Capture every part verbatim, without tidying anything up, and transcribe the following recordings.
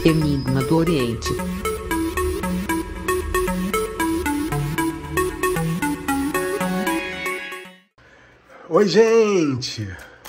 Enigma do Oriente. Oi, gente!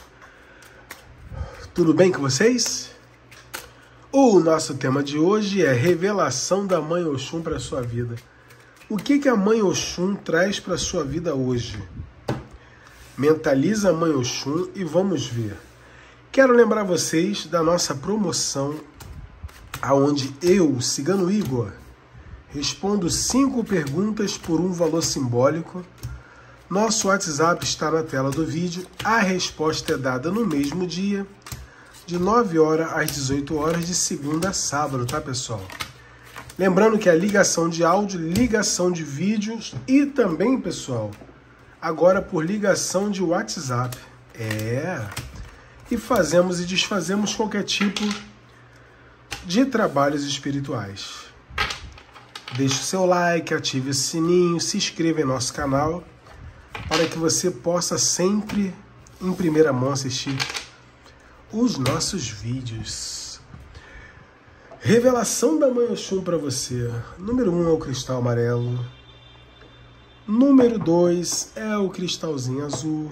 Tudo bem com vocês? O nosso tema de hoje é revelação da Mãe Oxum para a sua vida. O que, que a Mãe Oxum traz para a sua vida hoje? Mentaliza a Mãe Oxum e vamos ver. Quero lembrar vocês da nossa promoção, aonde eu, Cigano Igor, respondo cinco perguntas por um valor simbólico. Nosso WhatsApp está na tela do vídeo. A resposta é dada no mesmo dia, de nove horas às dezoito horas, de segunda a sábado, tá, pessoal? Lembrando que a ligação de áudio, ligação de vídeos e também, pessoal, agora por ligação de WhatsApp. É. E fazemos e desfazemos qualquer tipo de trabalhos espirituais. Deixe o seu like, ative o sininho, se inscreva em nosso canal para que você possa sempre, em primeira mão, assistir os nossos vídeos. Revelação da Mãe Oxum para você. Número um é o cristal amarelo. Número dois é o cristalzinho azul.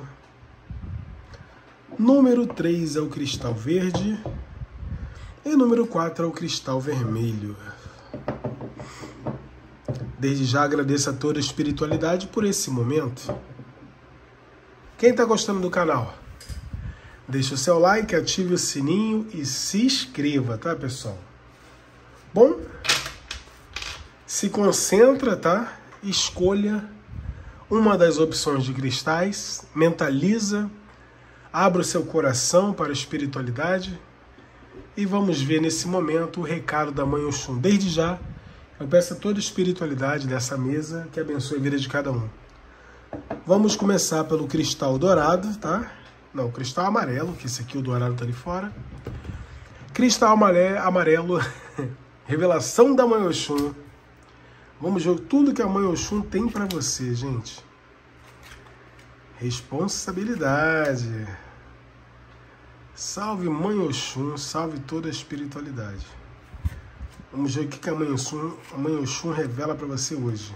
Número três é o cristal verde. E número quatro é o cristal vermelho. Desde já agradeço a toda a espiritualidade por esse momento. Quem está gostando do canal? Deixe o seu like, ative o sininho e se inscreva, tá, pessoal? Bom, se concentra, tá? Escolha uma das opções de cristais, mentaliza, abra o seu coração para a espiritualidade e vamos ver nesse momento o recado da Mãe Oxum. Desde já, eu peço a toda a espiritualidade dessa mesa que abençoe a vida de cada um. Vamos começar pelo cristal dourado, tá? Não, cristal amarelo, que esse aqui, o dourado tá ali fora. Cristal amarelo, revelação da Mãe Oxum. Vamos ver tudo que a Mãe Oxum tem para você, gente. Responsabilidade. Salve Mãe Oxum, salve toda a espiritualidade. Vamos ver o que a Mãe Oxum, a Mãe Oxum revela para você hoje.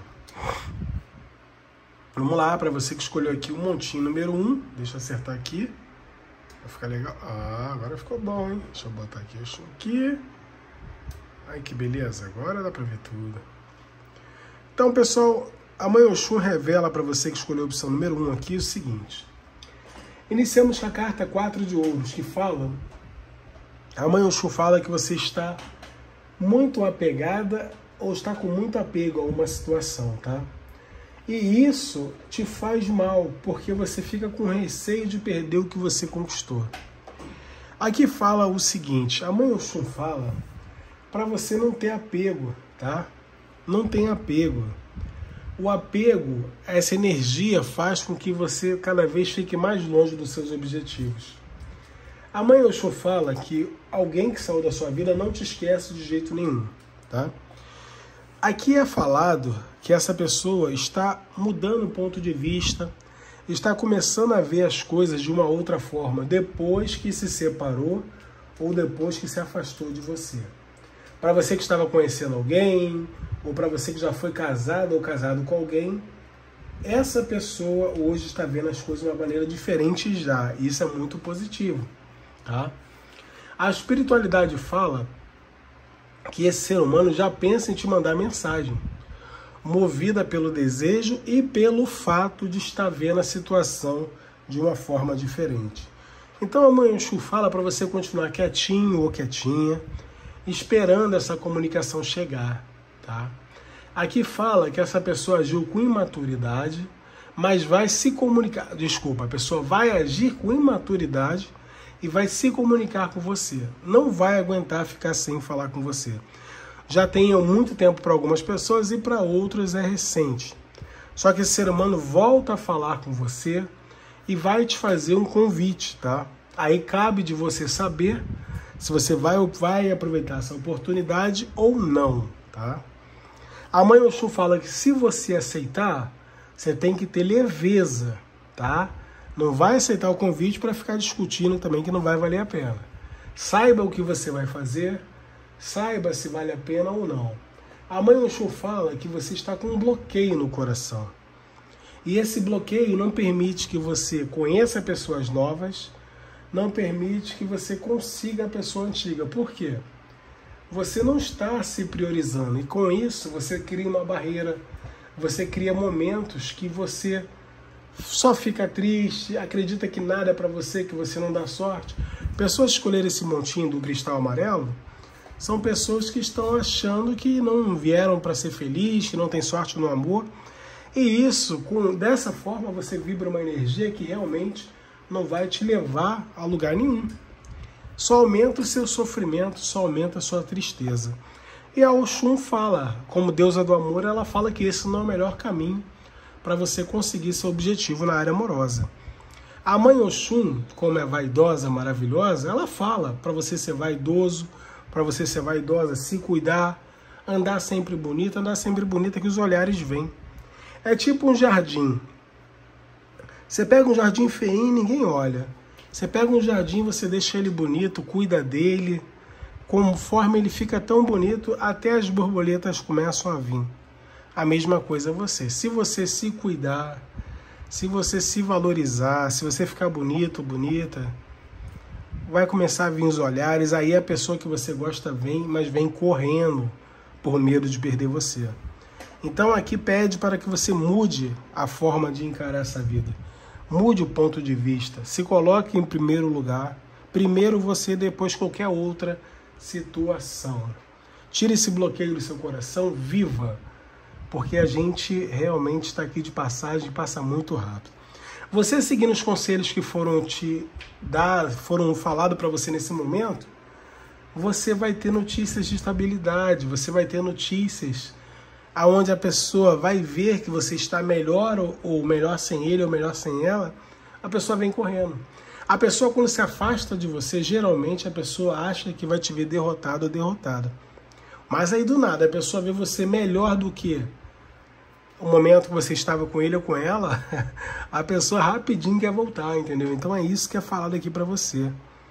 Vamos lá, para você que escolheu aqui o montinho número um. Deixa eu acertar aqui. Vai ficar legal. Ah, agora ficou bom, hein? Deixa eu botar aqui Oxum aqui. Ai, que beleza. Agora dá para ver tudo. Então, pessoal, a Mãe Oxum revela para você que escolheu a opção número um aqui o seguinte. Iniciamos com a carta quatro de ouros, que fala... A Mãe Oxum fala que você está muito apegada ou está com muito apego a uma situação, tá? E isso te faz mal, porque você fica com receio de perder o que você conquistou. Aqui fala o seguinte, a Mãe Oxum fala para você não ter apego, tá? Não tem apego. O apego, essa energia faz com que você cada vez fique mais longe dos seus objetivos. A Mãe Oxum fala que alguém que saiu da sua vida não te esquece de jeito nenhum, tá? Aqui é falado que essa pessoa está mudando o ponto de vista, está começando a ver as coisas de uma outra forma, depois que se separou ou depois que se afastou de você. Para você que estava conhecendo alguém, ou para você que já foi casado ou casado com alguém, essa pessoa hoje está vendo as coisas de uma maneira diferente já. Isso é muito positivo, tá? A espiritualidade fala que esse ser humano já pensa em te mandar mensagem, movida pelo desejo e pelo fato de estar vendo a situação de uma forma diferente. Então a Mãe Oxum fala para você continuar quietinho ou quietinha, esperando essa comunicação chegar, tá? Aqui fala que essa pessoa agiu com imaturidade, mas vai se comunicar, desculpa, a pessoa vai agir com imaturidade e vai se comunicar com você. Não vai aguentar ficar sem falar com você. Já tem muito tempo para algumas pessoas e para outras é recente. Só que esse ser humano volta a falar com você e vai te fazer um convite, tá? Aí cabe de você saber se você vai, vai aproveitar essa oportunidade ou não, tá? A Mãe Oxum fala que se você aceitar, você tem que ter leveza, tá? Não vai aceitar o convite para ficar discutindo também, que não vai valer a pena. Saiba o que você vai fazer, Saiba se vale a pena ou não. A Mãe Oxum fala que você está com um bloqueio no coração. E esse bloqueio não permite que você conheça pessoas novas, não permite que você consiga a pessoa antiga. Por quê? Você não está se priorizando. E com isso você cria uma barreira, você cria momentos que você só fica triste, acredita que nada é para você, que você não dá sorte. Pessoas que escolheram esse montinho do cristal amarelo são pessoas que estão achando que não vieram para ser feliz, que não tem sorte no amor. E isso, com, dessa forma, você vibra uma energia que realmente não vai te levar a lugar nenhum. Só aumenta o seu sofrimento, só aumenta a sua tristeza. E a Oxum fala, como deusa do amor, ela fala que esse não é o melhor caminho para você conseguir seu objetivo na área amorosa. A Mãe Oxum, como é vaidosa, maravilhosa, ela fala para você ser vaidoso, para você ser vaidosa, se cuidar, andar sempre bonita, andar sempre bonita que os olhares vêm. É tipo um jardim. Você pega um jardim feinho e ninguém olha. Você pega um jardim, você deixa ele bonito, cuida dele. Conforme ele fica tão bonito, até as borboletas começam a vir. A mesma coisa é você. Se você se cuidar, se você se valorizar, se você ficar bonito, bonita, vai começar a vir os olhares. Aí a pessoa que você gosta vem, mas vem correndo por medo de perder você. Então aqui pede para que você mude a forma de encarar essa vida. Mude o ponto de vista. Se coloque em primeiro lugar. Primeiro você, depois qualquer outra situação. Tire esse bloqueio do seu coração, viva. Porque a gente realmente está aqui de passagem e passa muito rápido. Você seguindo os conselhos que foram te dar, foram falados para você nesse momento, você vai ter notícias de estabilidade, você vai ter notícias aonde a pessoa vai ver que você está melhor ou, ou melhor sem ele ou melhor sem ela, a pessoa vem correndo. A pessoa, quando se afasta de você, geralmente a pessoa acha que vai te ver derrotado ou derrotada. Mas aí do nada, a pessoa vê você melhor do que o momento que você estava com ele ou com ela, a pessoa rapidinho quer voltar, entendeu? Então é isso que é falado aqui para você.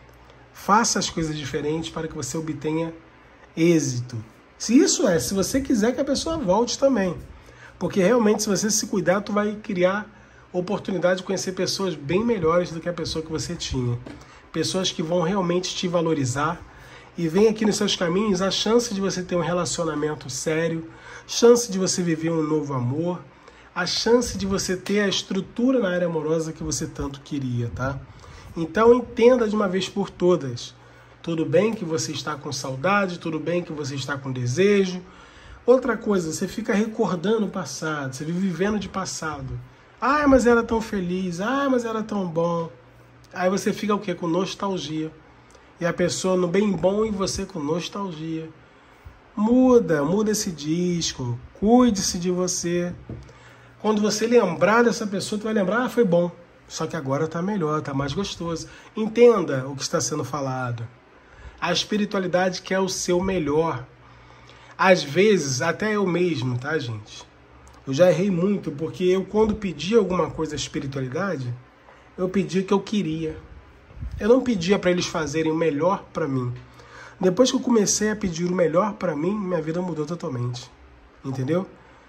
Faça as coisas diferentes para que você obtenha êxito. Se isso é, se você quiser que a pessoa volte também. Porque realmente, se você se cuidar, tu vai criar oportunidade de conhecer pessoas bem melhores do que a pessoa que você tinha. Pessoas que vão realmente te valorizar. E vem aqui nos seus caminhos a chance de você ter um relacionamento sério, chance de você viver um novo amor, a chance de você ter a estrutura na área amorosa que você tanto queria, tá? Então entenda de uma vez por todas. Tudo bem que você está com saudade, tudo bem que você está com desejo. Outra coisa, você fica recordando o passado, você vive vivendo de passado. Ah, mas era tão feliz, ah, mas era tão bom. Aí você fica o quê? Com nostalgia. E a pessoa no bem bom e você com nostalgia. Muda, muda esse disco, cuide-se de você. Quando você lembrar dessa pessoa, tu vai lembrar, ah, foi bom. Só que agora tá melhor, tá mais gostoso. Entenda o que está sendo falado. A espiritualidade quer o seu melhor. Às vezes, até eu mesmo, tá, gente? Eu já errei muito, porque eu, quando pedi alguma coisa à espiritualidade, eu pedi o que eu queria. Eu não pedia para eles fazerem o melhor para mim. Depois que eu comecei a pedir o melhor para mim, minha vida mudou totalmente. Entendeu?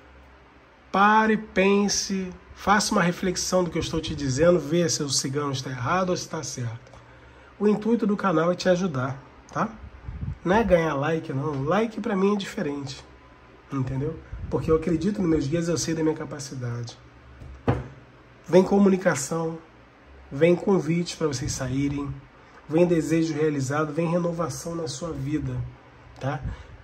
Pare, pense, faça uma reflexão do que eu estou te dizendo, veja se o cigano está errado ou se está certo. O intuito do canal é te ajudar, tá? Não é ganhar like, não. Like para mim é diferente, entendeu? Porque eu acredito nos meus guias, eu sei da minha capacidade. Vem comunicação, vem convite para vocês saírem, vem desejo realizado, vem renovação na sua vida, tá?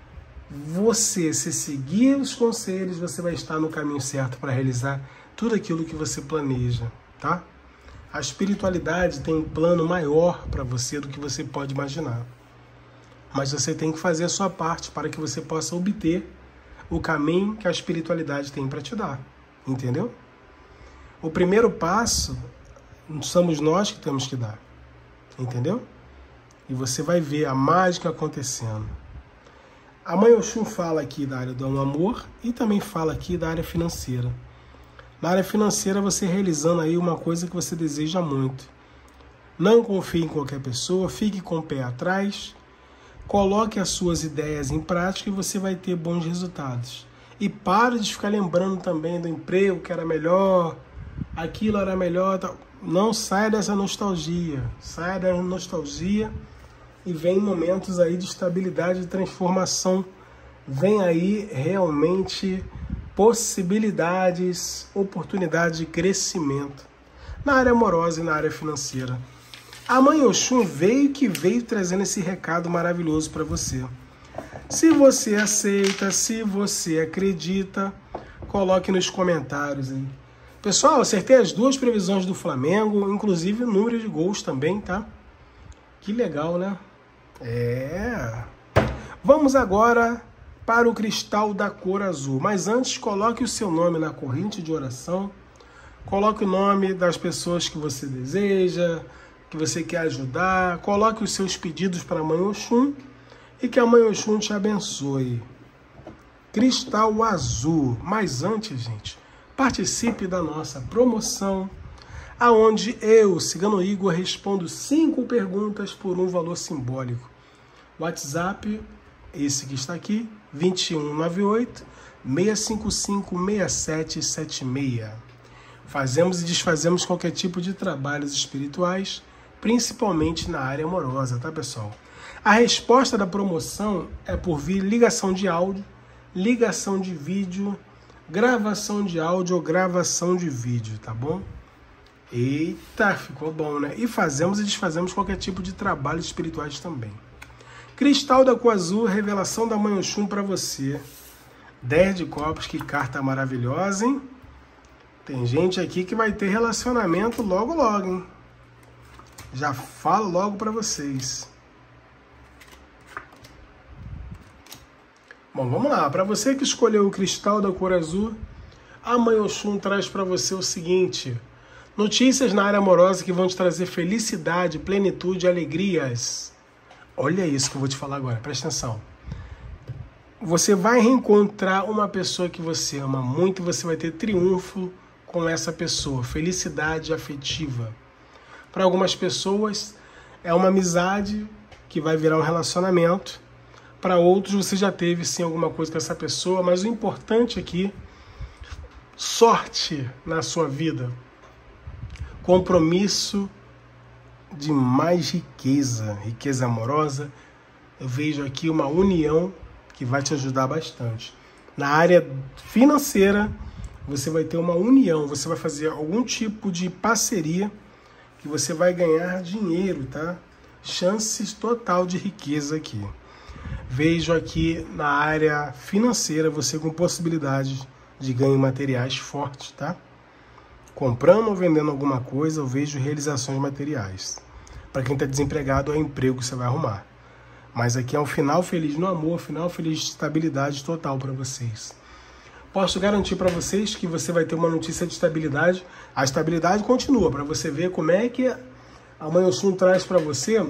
Você, se seguir os conselhos, você vai estar no caminho certo para realizar tudo aquilo que você planeja, tá? A espiritualidade tem um plano maior para você do que você pode imaginar. Mas você tem que fazer a sua parte para que você possa obter o caminho que a espiritualidade tem para te dar, entendeu? O primeiro passo somos nós que temos que dar, entendeu? E você vai ver a mágica acontecendo. A Mãe Oxum fala aqui da área do amor e também fala aqui da área financeira. Na área financeira, você realizando aí uma coisa que você deseja muito. Não confie em qualquer pessoa, fique com o pé atrás, Coloque as suas ideias em prática e você vai ter bons resultados. E pare de ficar lembrando também do emprego que era melhor, aquilo era melhor. Não saia dessa nostalgia. Saia da nostalgia e vem momentos aí de estabilidade e transformação. Vem aí realmente possibilidades, oportunidades de crescimento na área amorosa e na área financeira. A Mãe Oxum veio que veio trazendo esse recado maravilhoso para você. Se você aceita, se você acredita, coloque nos comentários aí. Pessoal, acertei as duas previsões do Flamengo, inclusive o número de gols também, tá? Que legal, né? É. Vamos agora para o cristal da cor azul. Mas antes, coloque o seu nome na corrente de oração. Coloque o nome das pessoas que você deseja, que você quer ajudar. Coloque os seus pedidos para a Mãe Oxum e que a Mãe Oxum te abençoe. Cristal azul. Mas antes, gente, participe da nossa promoção, aonde eu, Cigano Igor, respondo cinco perguntas por um valor simbólico. WhatsApp, esse que está aqui, vinte e um noventa e oito, seis cinco cinco, seis sete sete seis. Fazemos e desfazemos qualquer tipo de trabalhos espirituais, principalmente na área amorosa, tá, pessoal? A resposta da promoção é por vir ligação de áudio, ligação de vídeo, gravação de áudio ou gravação de vídeo, tá bom? Eita, ficou bom, né? E fazemos e desfazemos qualquer tipo de trabalhos espirituais também. Cristal da cor azul, revelação da Mãe Oxum para você. dez de copas, que carta maravilhosa, hein? Tem gente aqui que vai ter relacionamento logo, logo, hein? Já falo logo para vocês. Bom, vamos lá. Para você que escolheu o cristal da cor azul, a Mãe Oxum traz para você o seguinte: notícias na área amorosa que vão te trazer felicidade, plenitude e alegrias. Olha isso que eu vou te falar agora, presta atenção. Você vai reencontrar uma pessoa que você ama muito e você vai ter triunfo com essa pessoa, felicidade afetiva. Para algumas pessoas é uma amizade que vai virar um relacionamento. Para outros você já teve sim alguma coisa com essa pessoa, mas o importante aqui, sorte na sua vida, compromisso de mais riqueza, riqueza amorosa. Eu vejo aqui uma união que vai te ajudar bastante. Na área financeira, você vai ter uma união, você vai fazer algum tipo de parceria que você vai ganhar dinheiro, tá? Chances total de riqueza aqui. Vejo aqui na área financeira você com possibilidade de ganho materiais fortes, tá? Comprando ou vendendo alguma coisa, eu vejo realizações materiais. Para quem está desempregado, é emprego que você vai arrumar. Mas aqui é um final feliz no amor, final feliz de estabilidade total para vocês. Posso garantir para vocês que você vai ter uma notícia de estabilidade. A estabilidade continua, para você ver como é que a Mãe Oxum traz para você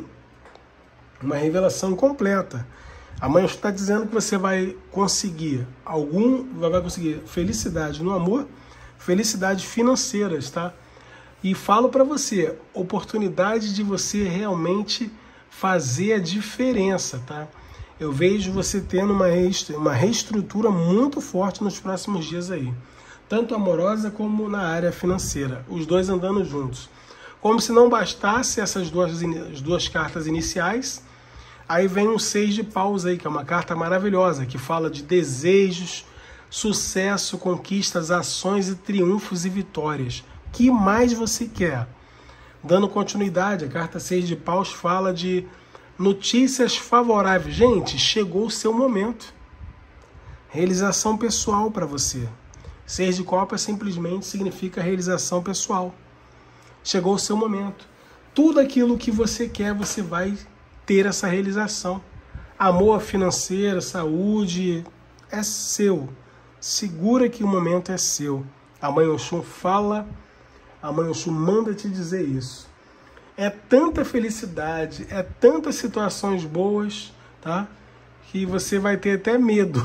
uma revelação completa. A Mãe Oxum está dizendo que você vai conseguir algum, vai conseguir felicidade no amor, felicidade financeiras, tá? E falo para você, oportunidade de você realmente fazer a diferença, tá? Eu vejo você tendo uma, uma reestrutura muito forte nos próximos dias aí. Tanto amorosa como na área financeira. Os dois andando juntos. Como se não bastasse essas duas, as duas cartas iniciais, aí vem um seis de paus aí, que é uma carta maravilhosa, que fala de desejos, sucesso, conquistas, ações e triunfos e vitórias. O que mais você quer? Dando continuidade, a carta seis de paus fala de notícias favoráveis. Gente, chegou o seu momento. Realização pessoal para você. seis de copas simplesmente significa realização pessoal. Chegou o seu momento. Tudo aquilo que você quer, você vai ter essa realização. Amor financeiro, saúde, é seu. Segura que o momento é seu. A Mãe Oxum fala, a Mãe Oxum manda te dizer isso. É tanta felicidade, é tantas situações boas, tá? Que você vai ter até medo.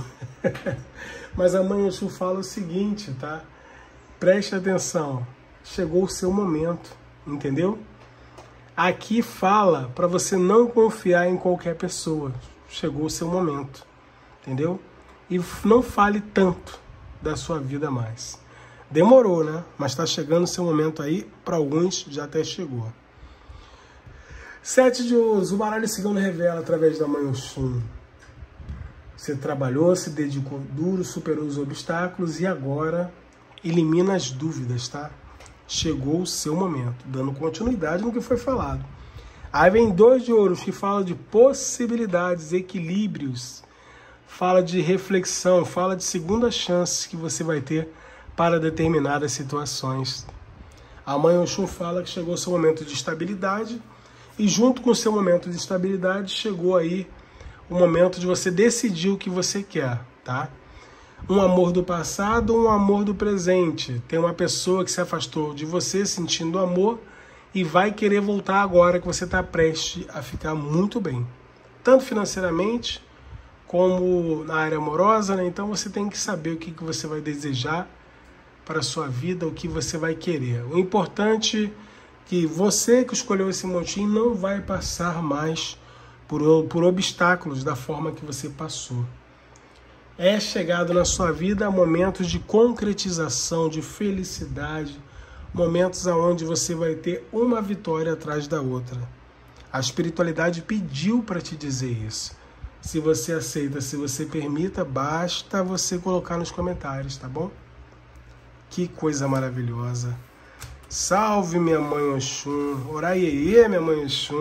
Mas a Mãe Oxum fala o seguinte, tá? Preste atenção. Chegou o seu momento, entendeu? Aqui fala para você não confiar em qualquer pessoa. chegou o seu momento, entendeu? E não fale tanto da sua vida mais. Demorou, né? Mas está chegando o seu momento aí, para alguns já até chegou. Sete de ouros, o baralho cigano revela através da mãe Oxum. Você trabalhou, se dedicou duro, superou os obstáculos e agora elimina as dúvidas, tá? Chegou o seu momento, dando continuidade no que foi falado. Aí vem dois de ouros, que fala de possibilidades, equilíbrios, fala de reflexão, fala de segunda chance que você vai ter para determinadas situações. A mãe Oxum fala que chegou o seu momento de estabilidade e junto com o seu momento de estabilidade chegou aí o momento de você decidir o que você quer, tá? Um amor do passado, um amor do presente. Tem uma pessoa que se afastou de você sentindo amor e vai querer voltar agora que você está prestes a ficar muito bem. Tanto financeiramente como na área amorosa, né? Então você tem que saber o que, que você vai desejar para a sua vida, o que você vai querer. O importante é que você que escolheu esse montinho não vai passar mais por, por obstáculos da forma que você passou. É chegado na sua vida momentos de concretização, de felicidade, momentos onde você vai ter uma vitória atrás da outra. A espiritualidade pediu para te dizer isso. Se você aceita, se você permita, basta você colocar nos comentários, tá bom? Que coisa maravilhosa. Salve, minha mãe Oxum. Oraiê, minha mãe Oxum.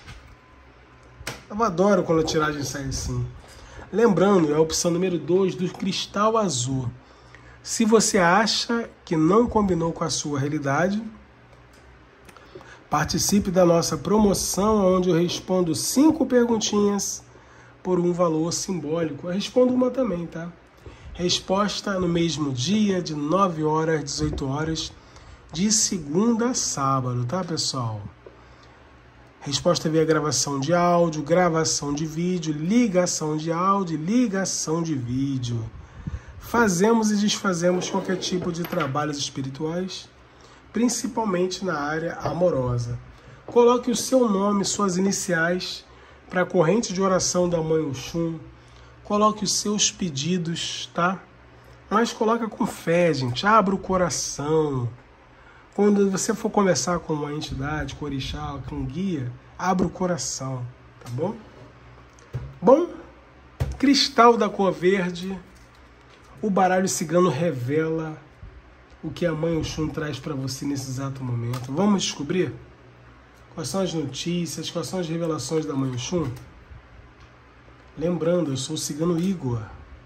Eu adoro quando a tiragem sai assim. Lembrando, é a opção número dois do cristal azul. Se você acha que não combinou com a sua realidade, participe da nossa promoção, onde eu respondo cinco perguntinhas por um valor simbólico. Eu respondo uma também, tá? Resposta no mesmo dia, de nove horas às dezoito horas, de segunda a sábado, tá, pessoal? Resposta via gravação de áudio, gravação de vídeo, ligação de áudio, ligação de vídeo. Fazemos e desfazemos qualquer tipo de trabalhos espirituais, principalmente na área amorosa. Coloque o seu nome, suas iniciais, para a corrente de oração da mãe Oxum. Coloque os seus pedidos, tá? Mas coloca com fé, gente. Abra o coração. Quando você for conversar com uma entidade, com orixá, com um guia, abra o coração, tá bom? Bom, cristal da cor verde, o baralho cigano revela o que a mãe Oxum traz para você nesse exato momento. Vamos descobrir quais são as notícias, quais são as revelações da mãe Oxum? Lembrando, eu sou o cigano Igor.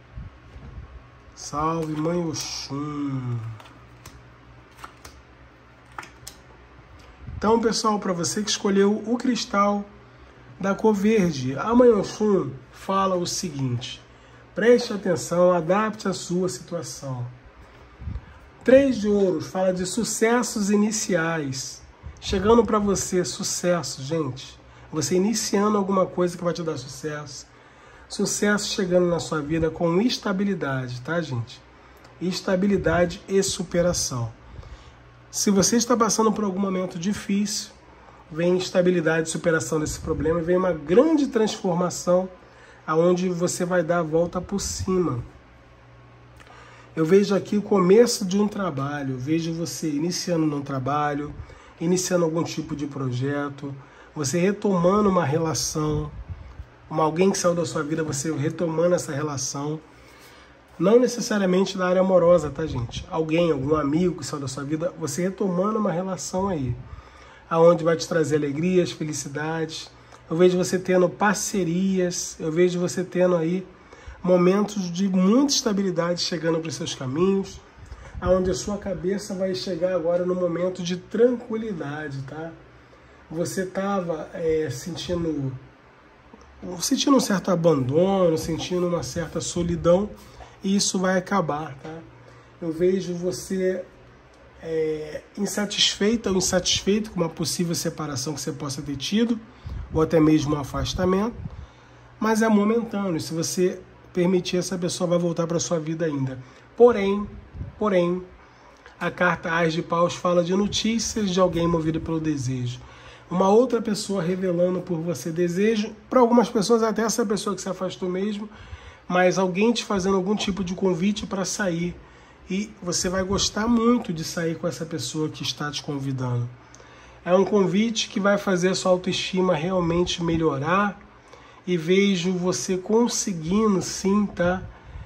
Salve, mãe Oxum. Então, pessoal, para você que escolheu o cristal da cor verde, a mãe Oxum fala o seguinte: preste atenção, adapte a sua situação. Três de ouros fala de sucessos iniciais. Chegando para você, sucesso, gente. Você iniciando alguma coisa que vai te dar sucesso. Sucesso chegando na sua vida com estabilidade, tá, gente? Estabilidade e superação. Se você está passando por algum momento difícil, vem estabilidade e superação desse problema, vem uma grande transformação aonde você vai dar a volta por cima. Eu vejo aqui o começo de um trabalho, eu vejo você iniciando um trabalho, iniciando algum tipo de projeto, você retomando uma relação, uma, alguém que saiu da sua vida, você retomando essa relação. Não necessariamente na área amorosa, tá, gente? Alguém, algum amigo que saiu da sua vida, você retomando uma relação aí, aonde vai te trazer alegrias, felicidades. Eu vejo você tendo parcerias, eu vejo você tendo aí momentos de muita estabilidade chegando para os seus caminhos, aonde a sua cabeça vai chegar agora no momento de tranquilidade, tá? Você estava é, sentindo, sentindo um certo abandono, sentindo uma certa solidão, e isso vai acabar, tá? Eu vejo você é, insatisfeita ou insatisfeito com uma possível separação que você possa ter tido, ou até mesmo um afastamento, mas é momentâneo. Se você permitir, essa pessoa vai voltar para a sua vida ainda. Porém, porém, a carta As de Paus fala de notícias de alguém movido pelo desejo. uma outra pessoa revelando por você desejo, para algumas pessoas até essa pessoa que se afastou mesmo, mas alguém te fazendo algum tipo de convite para sair, e você vai gostar muito de sair com essa pessoa que está te convidando. É um convite que vai fazer a sua autoestima realmente melhorar, e vejo você conseguindo sim, tá?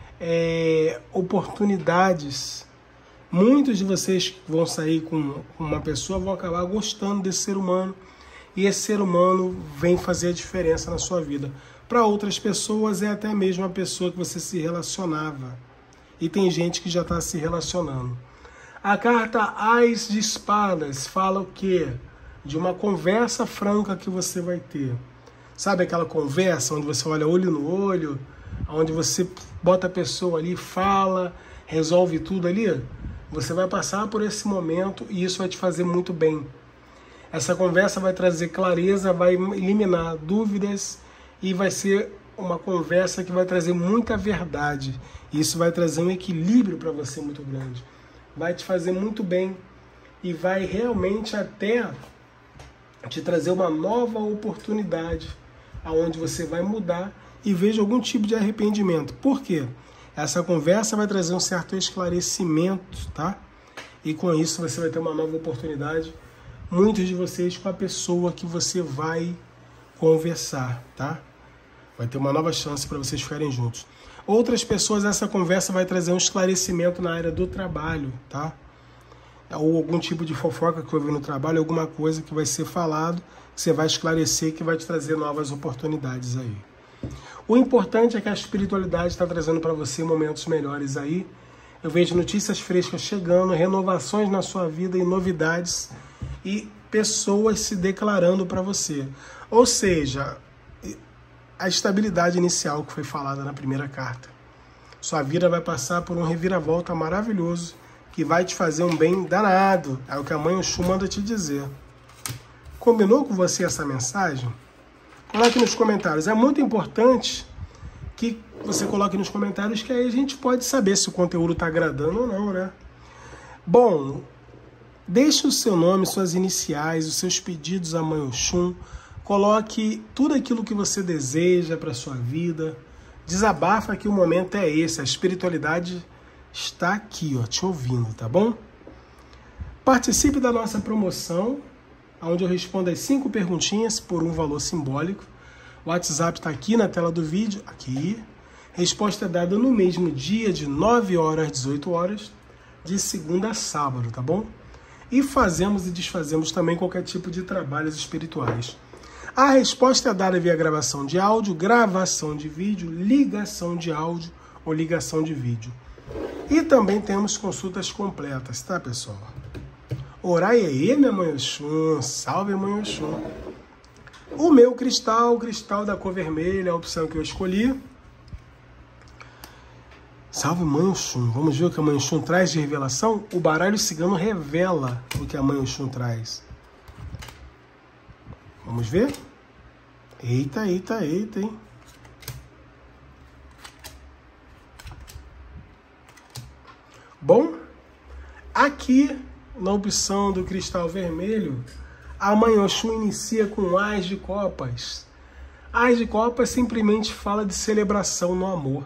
É, oportunidades. Muitos de vocês que vão sair com uma pessoa vão acabar gostando desse ser humano, e esse ser humano vem fazer a diferença na sua vida. Para outras pessoas é até mesmo a pessoa que você se relacionava, e tem gente que já está se relacionando. A carta Ás de Espadas fala o quê? De uma conversa franca que você vai ter. Sabe aquela conversa onde você olha olho no olho, onde você bota a pessoa ali, fala, resolve tudo ali? Você vai passar por esse momento e isso vai te fazer muito bem. Essa conversa vai trazer clareza, vai eliminar dúvidas e vai ser uma conversa que vai trazer muita verdade. Isso vai trazer um equilíbrio para você muito grande. Vai te fazer muito bem e vai realmente até te trazer uma nova oportunidade, aonde você vai mudar e veja algum tipo de arrependimento. Por quê? Essa conversa vai trazer um certo esclarecimento, tá? E com isso você vai ter uma nova oportunidade, muitos de vocês, com a pessoa que você vai conversar, tá? Vai ter uma nova chance para vocês ficarem juntos. Outras pessoas, essa conversa vai trazer um esclarecimento na área do trabalho, tá? Ou algum tipo de fofoca que houve no trabalho, alguma coisa que vai ser falado, que você vai esclarecer, que vai te trazer novas oportunidades aí. O importante é que a espiritualidade está trazendo para você momentos melhores aí. Eu vejo notícias frescas chegando, renovações na sua vida e novidades, e pessoas se declarando para você. Ou seja, a estabilidade inicial que foi falada na primeira carta. Sua vida vai passar por um reviravolta maravilhoso, que vai te fazer um bem danado. É o que a Mãe Oxum manda te dizer. Combinou com você essa mensagem? Coloque nos comentários. É muito importante que você coloque nos comentários, que aí a gente pode saber se o conteúdo está agradando ou não, né? Bom, deixe o seu nome, suas iniciais, os seus pedidos à Mãe Oxum. Coloque tudo aquilo que você deseja para a sua vida. Desabafa que o momento é esse. A espiritualidade está aqui, ó, te ouvindo, tá bom? Participe da nossa promoção, onde eu respondo as cinco perguntinhas por um valor simbólico. O WhatsApp está aqui na tela do vídeo, aqui. Resposta é dada no mesmo dia, de nove horas às dezoito horas, de segunda a sábado, tá bom? E fazemos e desfazemos também qualquer tipo de trabalhos espirituais. A resposta é dada via gravação de áudio, gravação de vídeo, ligação de áudio ou ligação de vídeo. E também temos consultas completas, tá, pessoal? Orai aí, minha Mãe Oxum. Salve, Mãe Oxum. O meu cristal, o cristal da cor vermelha, a opção que eu escolhi. Salve, Mãe Oxum. Vamos ver o que a Mãe Oxum traz de revelação? O baralho cigano revela o que a Mãe Oxum traz. Vamos ver? Eita, eita, eita, hein? Bom, aqui na opção do cristal vermelho, a Mãe Oxum inicia com Ás de Copas. Ás de Copas simplesmente fala de celebração no amor.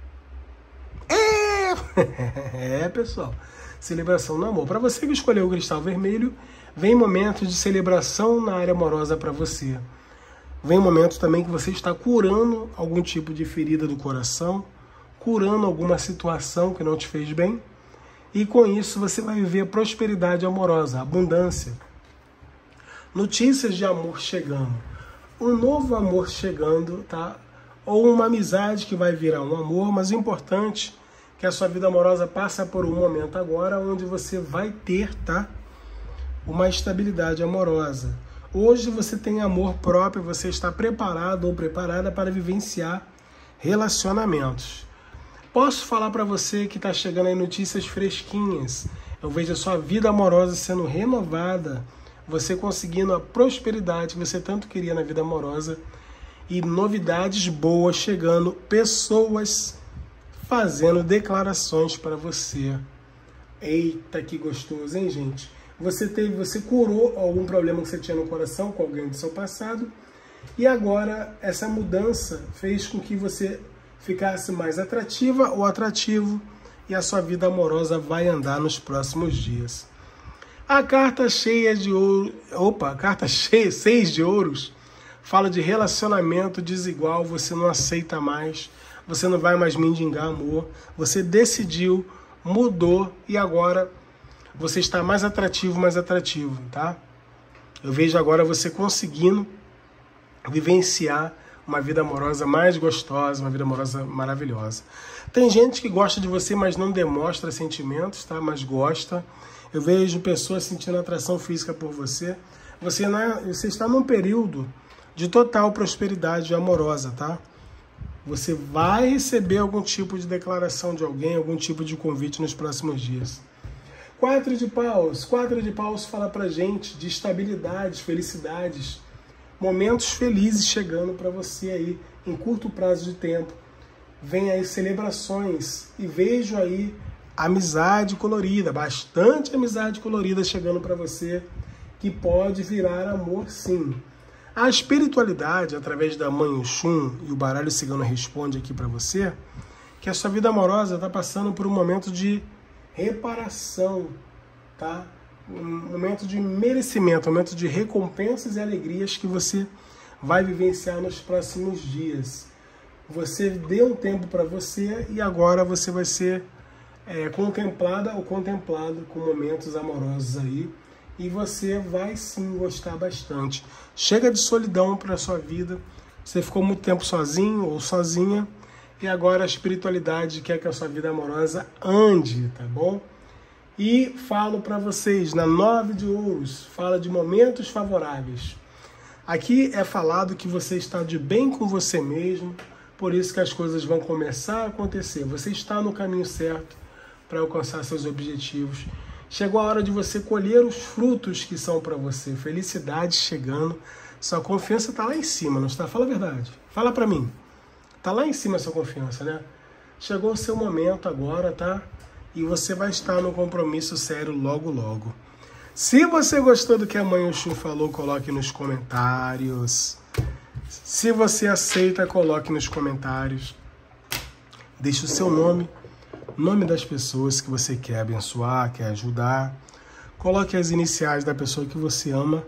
É, é pessoal, celebração no amor. Para você que escolheu o cristal vermelho, vem momentos de celebração na área amorosa para você. Vem momentos também que você está curando algum tipo de ferida do coração, curando alguma situação que não te fez bem. E com isso você vai viver a prosperidade amorosa, a abundância. Notícias de amor chegando. Um novo amor chegando, tá? Ou uma amizade que vai virar um amor, mas o importante é que a sua vida amorosa passa por um momento agora onde você vai ter, tá? Uma estabilidade amorosa. Hoje você tem amor próprio, você está preparado ou preparada para vivenciar relacionamentos. Posso falar para você que está chegando aí notícias fresquinhas. Eu vejo a sua vida amorosa sendo renovada, você conseguindo a prosperidade que você tanto queria na vida amorosa e novidades boas chegando, pessoas fazendo declarações para você. Eita, que gostoso, hein, gente? você teve, você curou algum problema que você tinha no coração com alguém do seu passado, e agora essa mudança fez com que você ficasse mais atrativa ou atrativo, e a sua vida amorosa vai andar nos próximos dias. A carta cheia de ouro, opa, a carta cheia, seis de ouros, fala de relacionamento desigual, você não aceita mais, você não vai mais mendigar amor, você decidiu, mudou e agora você está mais atrativo, mais atrativo, tá? Eu vejo agora você conseguindo vivenciar uma vida amorosa mais gostosa, uma vida amorosa maravilhosa. Tem gente que gosta de você, mas não demonstra sentimentos, tá? Mas gosta. Eu vejo pessoas sentindo atração física por você. Você, não é, você está num período de total prosperidade amorosa, tá? Você vai receber algum tipo de declaração de alguém, algum tipo de convite nos próximos dias. Quatro de paus. Quatro de paus fala pra gente de estabilidades, felicidades, momentos felizes chegando para você aí em curto prazo de tempo. Vem aí celebrações e vejo aí amizade colorida, bastante amizade colorida chegando para você, que pode virar amor sim. A espiritualidade, através da Mãe Oxum, e o baralho cigano responde aqui para você, que a sua vida amorosa está passando por um momento de reparação, tá? Um momento de merecimento, um momento de recompensas e alegrias que você vai vivenciar nos próximos dias. Você deu um tempo para você e agora você vai ser é, contemplada ou contemplado com momentos amorosos aí, e você vai sim gostar bastante. Chega de solidão para a sua vida, você ficou muito tempo sozinho ou sozinha, e agora a espiritualidade quer que a sua vida amorosa ande, tá bom? E falo para vocês, na nove de ouros, fala de momentos favoráveis. Aqui é falado que você está de bem com você mesmo, por isso que as coisas vão começar a acontecer. Você está no caminho certo para alcançar seus objetivos. Chegou a hora de você colher os frutos que são para você. Felicidade chegando. Sua confiança está lá em cima, não está? Fala a verdade. Fala para mim. Está lá em cima a sua confiança, né? Chegou o seu momento agora, tá? E você vai estar no compromisso sério logo, logo. Se você gostou do que a Mãe Oxum falou, coloque nos comentários. Se você aceita, coloque nos comentários. Deixe o seu nome, nome das pessoas que você quer abençoar, quer ajudar. Coloque as iniciais da pessoa que você ama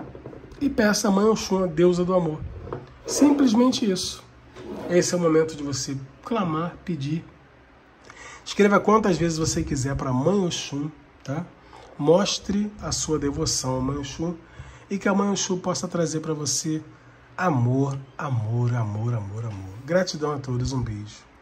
e peça a Mãe Oxum, a deusa do amor. Simplesmente isso. Esse é o momento de você clamar, pedir. Escreva quantas vezes você quiser para a Mãe Oxum, tá? Mostre a sua devoção à Mãe Oxum e que a Mãe Oxum possa trazer para você amor, amor, amor, amor, amor. Gratidão a todos, um beijo.